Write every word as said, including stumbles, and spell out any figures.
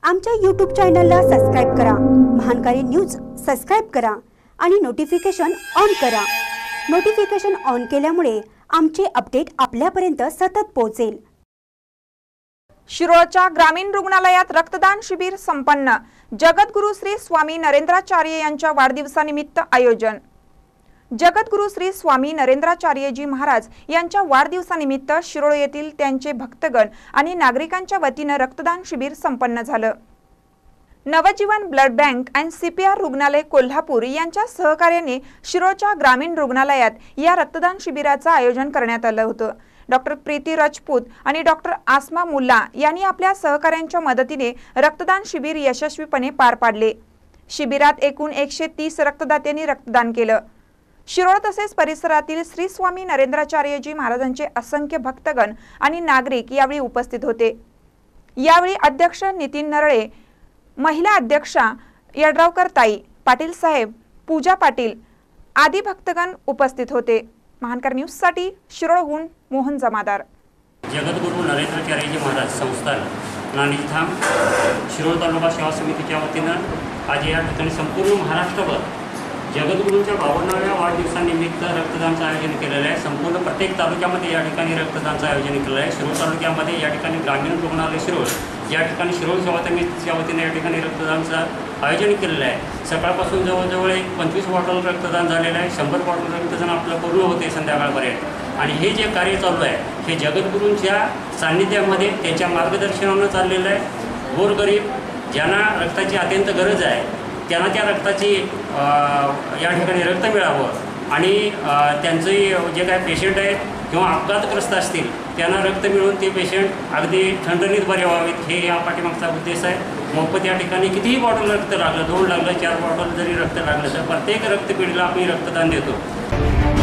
आमच्या यूट्यूब चॅनलला सबस्क्राइब करा, महानकारी न्यूज सबस्क्राइब करा आणि नोटिफिकेशन ऑन करा। नोटिफिकेशन ऑन केल्यामुळे आमचे अपडेट आपल्यापर्यंत सतत पोहोचेल। शिरोळच्या ग्रामीण रुग्णालयात रक्तदान शिबिर संपन्न। जगद्गुरु श्री स्वामी नरेंद्राचार्य यांच्या वाढदिवसानिमित्त आयोजन। जगद्गुरु श्री स्वामी नरेंद्राचार्यजी महाराज यांच्या वाढदिवसानिमित्त शिरोळ येथील त्यांचे भक्तगण आणि नागरिकांच्या वतीने रक्तदान शिबिर संपन्न झालं। Navjeevan blood bank and CPR रुग्णालय कोल्हापूर यांच्या सहकार्याने शिरोळच्या ग्रामीण रुग्णालयात या रक्तदान शिबिराचं आयोजन करण्यात आलं होतं। डॉक्टर प्रीती राजपूत आणि डॉक्टर आसमा मुल्ला यांनी आपल्या सहकाऱ्यांच्या मदतीने रक्तदान शिबिर यशस्वीपणे पार पाडले। शिबिरात एकूण एकशे तीस रक्तदात्यांनी रक्तदान केलं। शिरोळ तसेच परिसरातील श्री स्वामी नरेंद्राचार्यजी महाराजांचे असंख्य भक्तगण आणि नागरिक यावेळी उपस्थित होते। यावेळी अध्यक्ष नितीन नरळे, महिला अध्यक्षा यड्रावकर ताई, पाटील साहेब, पूजा पाटील आदी भक्तगण उपस्थित होते। महानकर न्यूज साठी शिरोळहून मोहन जमादार। जगद्गुरु नरेंद्राचार्यजी महाराज संस्थान नाणीधाम शिरोळ तालुका सेवा समितीच्या वतीनं आज या ठिकाणी संपूर्ण महाराष्ट्रभर जगद्गुरूंच्या बावन्नाव्या वाढदिवसानिमित्त रक्तदानाचं आयोजन केलेलं आहे। संपूर्ण प्रत्येक तालुक्यामध्ये या ठिकाणी रक्तदानाचं आयोजन केलं आहे। शिरोळ तालुक्यामध्ये या ठिकाणी ग्रामीण रुग्णालय शिरोळ या ठिकाणी शिरोळ सेवा समितीच्या वतीने या ठिकाणी रक्तदानाचं आयोजन केलेलं आहे। सकाळपासून जवळजवळ एक पंचवीस बॉटल रक्तदान झालेलं आहे। शंभर बॉटल रक्तदान आपलं पूर्ण होते संध्याकाळपर्यंत। आणि हे जे कार्य चालू आहे हे जगद्गुरूंच्या सान्निध्यामध्ये त्यांच्या मार्गदर्शनानं चाललेलं आहे। गोरगरीब ज्यांना रक्ताची अत्यंत गरज आहे त्यांना त्या रक्ताची या ठिकाणी रक्त मिळावं आणि त्यांचे जे काय पेशंट आहेत किंवा अपघातग्रस्त असतील त्यांना रक्त मिळून ते पेशंट अगदी ठणठणीत बरे व्हावेत, हे या पाठीमागचा उद्देश आहे। मोफत या ठिकाणी कितीही बॉटल रक्त लागलं, दोन लागलं, चार बॉटल जरी रक्त लागलं तर प्रत्येक रक्तपेढीला आम्ही रक्तदान देतो।